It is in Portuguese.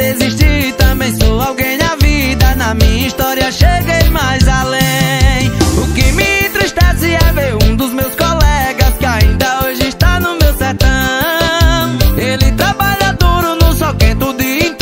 desistir, também sou alguém na vida. Na minha história cheguei mais além. O que me entristece é ver um dos meus colegas que ainda hoje está no meu sertão. Ele trabalha duro no sol quente o dia inteiro.